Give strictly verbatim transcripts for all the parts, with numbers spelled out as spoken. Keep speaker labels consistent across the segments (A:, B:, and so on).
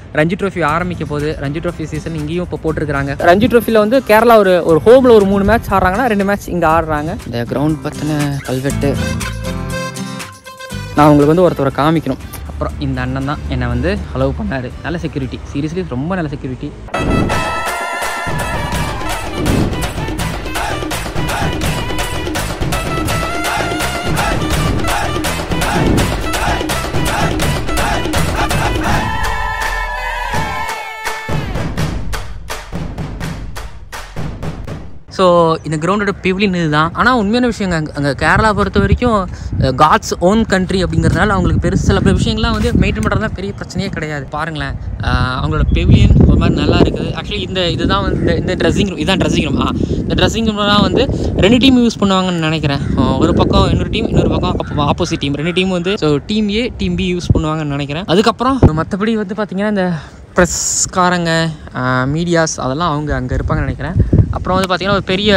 A: Ranji trophy ஆரம்பிக்க போகுது. Ranji trophy season இங்கேயும் இப்போ போட்டிருக்காங்க. ரஞ்சி ட்ரோஃபியில் வந்து கேரளா ஒரு ஒரு ஹோமில் ஒரு மூணு மேட்ச் ஆடுறாங்கன்னா ரெண்டு மேட்ச் இங்கே ஆடுறாங்க. இந்த கிரவுண்ட் பற்றின கல்வெட்டு நான் உங்களுக்கு வந்து ஒருத்தரை காமிக்கணும். அப்புறம் இந்த அண்ணன் தான் என்னை வந்து அலோவ் பண்ணார். நல்ல செக்யூரிட்டி, சீரியஸ்லி ரொம்ப நல்ல செக்யூரிட்டி. ஸோ இந்த கிரவுண்டோட பிவிலின் இது தான். ஆனால் உண்மையான விஷயங்க அங்கே அங்கே கேரளா பொறுத்த வரைக்கும் காட்ஸ் ஓன் கண்ட்ரி அப்படிங்கிறதுனால அவங்களுக்கு பெருசு சில பல விஷயங்கள்லாம் வந்து மெயின்டைன் பண்ணுறதுலாம் பெரிய பிரச்சனையே கிடையாது. பாருங்களேன், அவங்களோட பெவிலியன் ஒரு மாதிரி நல்லா இருக்குது. ஆக்சுவலி இந்த இதுதான் வந்து இந்த ட்ரெஸ்ஸிங் ரூம், இதுதான் ட்ரெஸ்ஸிங் ரூம். ஆ இந்த ட்ரெஸ்ஸிங் ரூம்லாம் வந்து ரெண்டு டீம் யூஸ் பண்ணுவாங்கன்னு நினைக்கிறேன். ஒரு பக்கம் இன்னொரு டீம், இன்னொரு பக்கம் ஆப்போசிட் டீம், ரெண்டு டீம் வந்து so team A team B use பண்ணுவாங்கன்னு நினைக்கிறேன். அதுக்கப்புறம் மற்றபடி வந்து பார்த்திங்கன்னா இந்த ப்ரெஸ்காரங்க, மீடியாஸ் அதெல்லாம் அவங்க அங்கே இருப்பாங்கன்னு நினைக்கிறேன். அப்புறம் வந்து பார்த்திங்கன்னா ஒரு பெரிய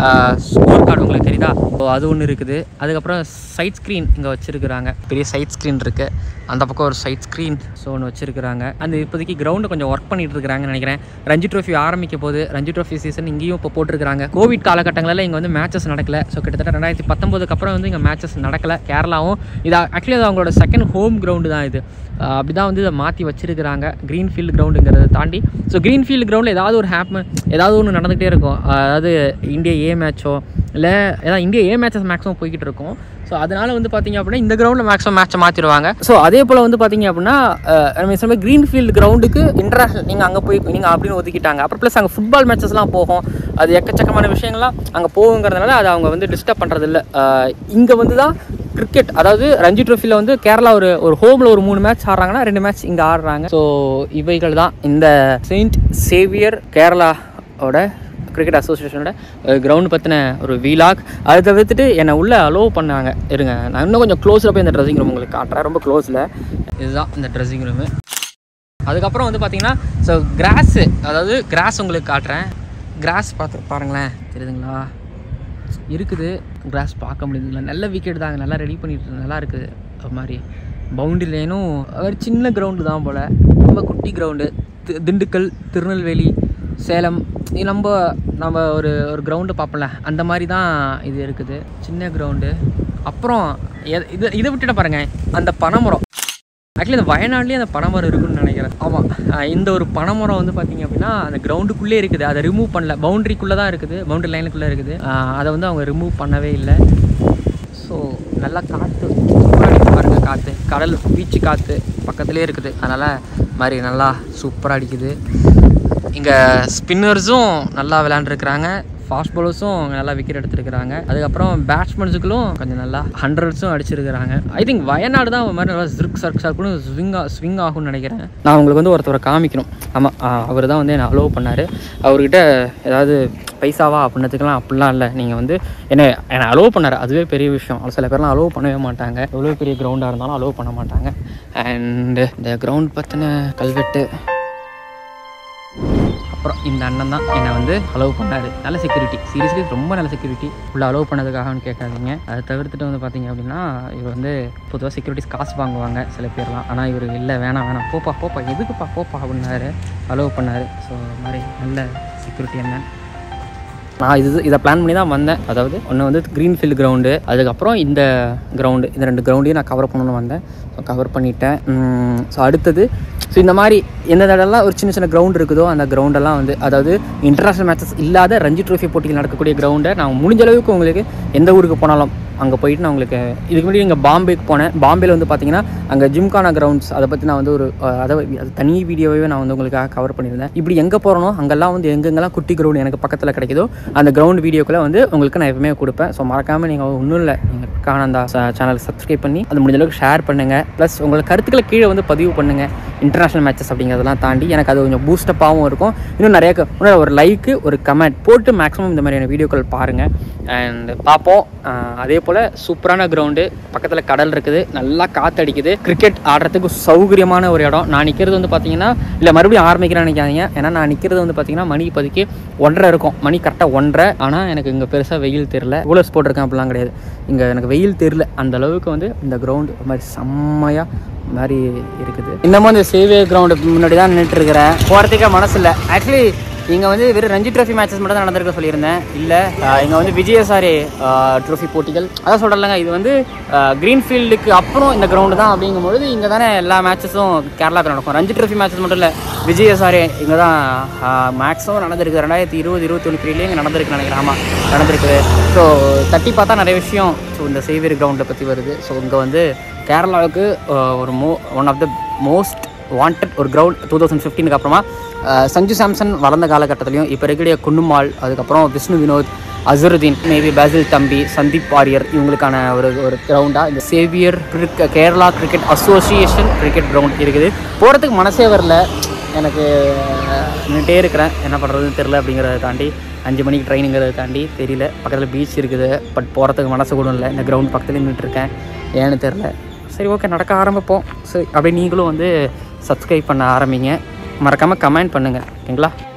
A: ஸ்கோர் கார்டு உங்களுக்கு தெரியுதா, ஸோ அது ஒன்று இருக்குது. அதுக்கப்புறம் சைட் ஸ்க்ரீன் இங்கே வச்சுருக்குறாங்க, பெரிய சைட் ஸ்க்ரீன் இருக்குது. அந்த பக்கம் ஒரு சைட் ஸ்க்ரீன் ஸோ ஒன்று வச்சுருக்குறாங்க. அந்த இப்போதைக்கு கிரவுண்டு கொஞ்சம் ஒர்க் பண்ணிகிட்டு இருக்கிறாங்கன்னு நினைக்கிறேன். ரஞ்சி ட்ரோஃபி ஆரம்பிக்க போகுது. ரஞ்சி ட்ரோஃபி சீசன் இங்கேயும் இப்போ போட்டிருக்காங்க. கோவிட் காலகட்டங்களில் இங்கே வந்து மேட்சஸ் நடக்கலை. ஸோ கிட்டத்தட்ட ரெண்டாயிரத்தி பத்தொம்போதுக்கு அப்புறம் வந்து இங்கே மேட்சஸ் நடக்கலை. கேரளாவும் இது ஆக்சுவலி அது அவங்களோட செகண்ட் ஹோம் கிரவுண்டு தான் இது. அப்படி தான் வந்து இதை மாற்றி வச்சுருக்கிறாங்க, க்ரீன் ஃபீல்டு கிரவுண்டுங்கிறத தாண்டி. ஸோ க்ரீன் ஃபீல்டு கிரவுண்டில் ஏதாவது ஒரு ஹேப் ஏதாவது ஒன்று நடந்துகிட்டே இருக்கும். அதாவது இந்தியா ஏ மேட்சோ இல்லை ஏதாவது இந்தியா ஏ மேட்சஸ் மேக்ஸிமம் போய்கிட்டு இருக்கும். ஸோ அதனால் வந்து பார்த்திங்க அப்படின்னா இந்த கிரவுண்டில் மேக்ஸிமம் மேட்சை மாற்றிடுவாங்க. ஸோ அதே போல் வந்து பார்த்திங்க அப்படின்னா நம்ம சொன்ன க்ரீன் ஃபீல்டு கிரவுண்டுக்கு இன்டர்நேஷனல் நீங்கள் அங்கே போய் நீங்கள் அப்படின்னு ஒதுக்கிட்டாங்க. அப்புறம் ப்ளஸ் அங்கே ஃபுட்பால் மேட்சஸ்லாம் போகும், அது எக்கச்சக்கமான விஷயங்கள்லாம் அங்கே போகுங்கிறதுனால அதை அவங்க வந்து டிஸ்டர்ப் பண்ணுறது இல்லை. இங்கே வந்து தான் கிரிக்கெட், அதாவது ரஞ்சி ட்ரோஃபியில் வந்து கேரளா ஒரு ஒரு ஹோமில் ஒரு மூணு மேட்ச் ஆடுறாங்கன்னா ரெண்டு மேட்ச் இங்கே ஆடுறாங்க. ஸோ இவைகள் தான் இந்த செயின்ட் சேவியர் கேரளாவோட கிரிக்கெட் அசோசியேஷனோட கிரவுண்டு பற்றின ஒரு வீலாக். அதை தவிர்த்துட்டு என்னை உள்ளே அலோவ் பண்ணாங்க. இருங்க, நான் இன்னும் கொஞ்சம் க்ளோஸில் போய் இந்த ட்ரெஸ்ஸிங் ரூம் உங்களுக்கு காட்டுறேன், ரொம்ப க்ளோஸில். இதுதான் இந்த ட்ரெஸ்ஸிங் ரூமு. அதுக்கப்புறம் வந்து பார்த்திங்கன்னா ஸோ கிராஸு, அதாவது கிராஸ் உங்களுக்கு காட்டுறேன். கிராஸ் பார்த்து பாருங்களேன், தெரியுதுங்களா, இருக்குது கிராஸ் பார்க்க முடியுதுங்களா. நல்ல விக்கெட் தாங்க, நல்லா ரெடி பண்ணிட்டு நல்லா இருக்குது. அது மாதிரி பவுண்டரி லைனும் ஒரு சின்ன கிரவுண்டு தான் போல், ரொம்ப குட்டி கிரவுண்டு. திண்டுக்கல், திருநெல்வேலி, சேலம் நம்ம நம்ம ஒரு ஒரு கிரவுண்டு பார்ப்போம்ல, அந்த மாதிரி தான் இது இருக்குது, சின்ன கிரவுண்டு. அப்புறம் இது இதை விட்டுட்டு பாருங்கள், அந்த பனைமரம். ஆக்சுவலி இந்த வயநாட்லேயே அந்த பனைமரம் இருக்குன்னு நினைக்கிறேன். ஆமாம், இந்த ஒரு பனைமரம் வந்து பார்த்திங்க அப்படின்னா அந்த கிரவுண்டுக்குள்ளே இருக்குது, அதை ரிமூவ் பண்ணல. பவுண்ட்ரிக்குள்ளே தான் இருக்குது, பவுண்ட்ரி லைனுக்குள்ளே இருக்குது. அதை வந்து அவங்க ரிமூவ் பண்ணவே இல்லை. ஸோ நல்லா காற்று சூப்பராக பாருங்கள், காற்று கடல் பீச்சு காற்று பக்கத்துலேயே இருக்குது. அதனால் மாதிரி நல்லா சூப்பராக அடிக்குது. இங்கே ஸ்பின்னர்ஸும் நல்லா விளையாண்டுருக்குறாங்க, ஃபாஸ்ட் பாலர்ஸும் நல்லா விக்கெட் எடுத்துருக்குறாங்க. அதுக்கப்புறம் பேட்ஸ்மேன்ஸுக்களும் கொஞ்சம் நல்லா ஹண்ட்ரட்ஸும் அடிச்சிருக்கிறாங்க. ஐ திங்க் வயநாடு தான் ஒரு மாதிரி நல்லா சிர்க் சர்க் சர்க்குன்னு ஸ்விங்காக ஸ்விங் ஆகும்னு நினைக்கிறேன். நான் உங்களுக்கு வந்து ஒருத்தரை காமிக்கணும். ஆமாம், அவர் தான் வந்து என்னை அலோவ் பண்ணார். அவர்கிட்ட ஏதாவது பைசாவா அப்படின்னதுக்கெல்லாம் அப்படிலாம் இல்லை. நீங்கள் வந்து என்ன என்னை அலோவ் பண்ணார், அதுவே பெரிய விஷயம். சில பேர்லாம் அலோவ் பண்ணவே மாட்டாங்க, எவ்வளோ பெரிய கிரவுண்டாக இருந்தாலும் அலோவ் பண்ண மாட்டாங்க. அண்டு இந்த கிரவுண்ட் பற்றின கல்வெட்டு. அப்புறம் இந்த அண்ணன் தான் என்னை வந்து அலோவ் பண்ணார். நல்ல செக்யூரிட்டி, சீரியஸ்லி ரொம்ப நல்ல செக்யூரிட்டி. உள்ள அலோவ் பண்ணதுக்காகன்னு கேட்காதீங்க. அதை தவிர்த்துட்டு வந்து பார்த்திங்க அப்படின்னா இவர் வந்து பொதுவாக செக்யூரிட்டிஸ் காசு வாங்குவாங்க சில பேர்லாம். ஆனால் இவர் இல்லை, வேணாம் வேணாம் போப்பா போப்பா எதுக்குப்பா போப்பா அப்படின்னாரு, அலோவ் பண்ணார். ஸோ மாதிரி நல்ல செக்யூரிட்டி அண்ணன். நான் இது இதை பிளான் பண்ணி தான் வந்தேன். அதாவது ஒன்று வந்து க்ரீன் ஃபீல்டு கிரவுண்டு, அதுக்கப்புறம் இந்த கிரவுண்டு, இந்த ரெண்டு கிரவுண்டையும் நான் கவர் பண்ணணும்னு வந்தேன். ஸோ கவர் பண்ணிட்டேன். ஸோ அடுத்தது ஸோ இந்த மாதிரி எந்த தடலாம் ஒரு சின்ன சின்ன கிரவுண்ட் இருக்குதோ அந்த கிரவுண்டெல்லாம் வந்து, அதாவது இன்டர்நேஷ்னல் மேட்சஸ் இல்லாத ரஞ்சி ட்ரோஃபி போட்டியில் நடக்கக்கூடிய கிரவுண்டை நான் முடிஞ்ச அளவுக்கு உங்களுக்கு எந்த ஊருக்கு போனாலும் அங்கே போயிட்டு நான் உங்களுக்கு இதுக்கு முன்னாடி இங்கே பாம்பேக்கு போனேன். பாம்பேயில் வந்து பார்த்திங்கன்னா அங்கே ஜிம்கானா கிரவுண்ட்ஸ், அதை பற்றி நான் வந்து ஒரு அதை அது தனி வீடியோவே நான் வந்து உங்களுக்காக கவர் பண்ணியிருந்தேன். இப்படி எங்கே போகிறனோ அங்கெல்லாம் வந்து எங்கெங்கெல்லாம் குட்டி கிரவுண்ட் எனக்கு பக்கத்தில் கிடைக்குதோ அந்த கிரவுண்ட் வீடியோக்குள்ளே வந்து உங்களுக்கு நான் எப்பவுமே கொடுப்பேன். ஸோ மறக்காமல் நீங்கள் ஒன்றும் இல்லை, நீங்கள் கிரிக்கானந்தா சேனலுக்கு சப்ஸ்கிரைப் பண்ணி அது முடிஞ்ச அளவுக்கு ஷேர் பண்ணுங்கள். ப்ளஸ் உங்களுக்கு கருத்துக்களை கீழே வந்து பதிவு பண்ணுங்கள். இன்டர்நேஷ்னல் மேட்சஸ் அப்படிங்கிறதெல்லாம் தாண்டி எனக்கு அது கொஞ்சம் பூஸ்டப்பாகவும் இருக்கும். இன்னும் நிறைய இன்னும் ஒரு லைக்கு ஒரு கமெண்ட் போட்டு மேக்ஸிமம் இந்த மாதிரியான வீடியோக்கள் பாருங்கள் அண்ட் பார்ப்போம். அதே போல் சூப்பரான கிரவுண்டு, பக்கத்தில் கடல் இருக்குது, நல்லா காற்றடிக்குது, கிரிக்கெட் ஆடுறதுக்கு சௌகரியமான ஒரு இடம். நான் நிற்கிறது வந்து பார்த்தீங்கன்னா இல்லை மறுபடியும் ஆரம்பிக்கிறேன்னு நினைக்காதீங்க. ஏன்னா நான் நிற்கிறது வந்து பார்த்தீங்கன்னா மணி இப்போதைக்கு ஒன்றரை இருக்கும், மணி கரெக்டாக ஒன்றரை. ஆனால் எனக்கு இங்கே பெருசாக வெயில் தெரில, கூலர்ஸ் போட்டிருக்கேன் அப்படிலாம் கிடையாது. இங்கே எனக்கு வெயில் தெரில, அந்த அளவுக்கு வந்து இந்த கிரவுண்டு ஒரு மாதிரி செம்மையாக மாதிரி இருக்குது. இன்னமும் அந்த சேவியர் கிரவுண்டு முன்னாடி தான் நின்றுட்டுருக்கிறேன். போகிறதுக்கே மனசு இல்லை. ஆக்சுவலி இங்கே வந்து வெறும் ரஞ்சி ட்ரோஃபி மேட்சஸ் மட்டும் தான் நடந்திருக்க சொல்லியிருந்தேன். இல்லை, இங்கே வந்து விஜயசாரே ட்ரோஃபி போட்டிகள் அதான் சொல்கிறேன்லங்க. இது வந்து க்ரீன்ஃபீல்டுக்கு அப்புறம் இந்த கிரவுண்டு தான் அப்படிங்கும்பொழுது இங்கே தானே எல்லா மேட்சஸும் கேரளாவில் நடக்கும். ரஞ்சி ட்ரோஃபி மேட்சஸ் மட்டும் இல்லை, விஜயசாரே இங்கே தான் மேக்ஸும் நடந்திருக்கு. ரெண்டாயிரத்தி இருபது இருபத்தி ஒன்று பீரியட்லேயே இங்கே நடந்திருக்கு நினைக்கிறேன். ஆமாம், நடந்திருக்குது. ஸோ தட்டி பார்த்தா நிறைய விஷயம் ஸோ இந்த சேவியர் கிரவுண்டை பற்றி வருது. ஸோ இங்கே வந்து கேரளாவுக்கு ஒரு மோ one of the most wanted ஒரு கிரவுண்ட். டூ தௌசண்ட் ஃபிஃப்டீனுக்கு அப்புறமா சஞ்சு சாம்சன் வளர்ந்த காலகட்டத்திலையும் இப்போ இருக்கக்கூடிய குண்டுமால், அதுக்கப்புறம் விஷ்ணு வினோத், அசருதீன், மேபி பேசில் தம்பி, சந்தீப் வாரியர் இவங்களுக்கான ஒரு ஒரு கிரவுண்டாக இந்த Xavier Kerala cricket association cricket ground இருக்குது. போகிறதுக்கு மனசே வரல எனக்கு. நின்றுட்டே இருக்கிறேன், என்ன பண்ணுறதுன்னு தெரில. அப்படிங்கிறத தாண்டி அஞ்சு மணிக்கு ட்ரெயினுங்கிறத தாண்டி தெரியல. பக்கத்தில் பீச் இருக்குது, பட் போகிறதுக்கு மனசு கூட இல்லை. இந்த கிரவுண்ட் பக்கத்துலேயே நின்றுட்டுருக்கேன், ஏன்னு தெரில. சரி, ஓகே, நடக்க ஆரம்பிப்போம். சரி, அப்படியே நீங்களும் வந்து சப்ஸ்கிரைப் பண்ண ஆரம்பிங்க. மறக்காமல் கமெண்ட் பண்ணுங்கள், ஓகேங்களா?